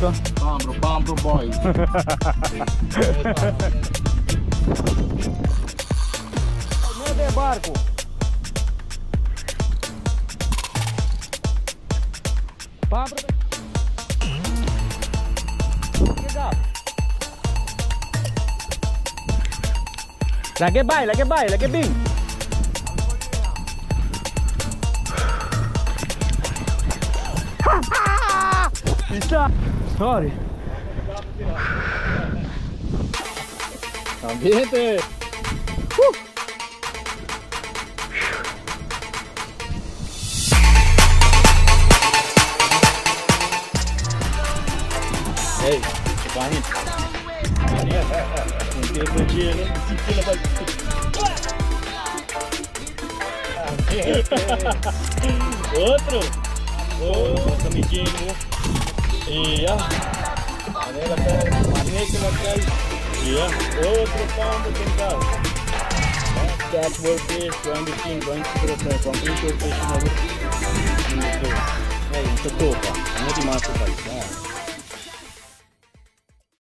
Chito? Pambro boy. Merge barcul. Pambro. Lagi bing. Bisa. Sorry. Ambiente. Hey, Giovanni. Un tempo gelo, si tira vai. Outro camidinho. Iya. Ada outro pombo tinggal. Catch work fish, 20% from inshore fishing over. Hey, itu tuh, Pak. Ini dimasukkan.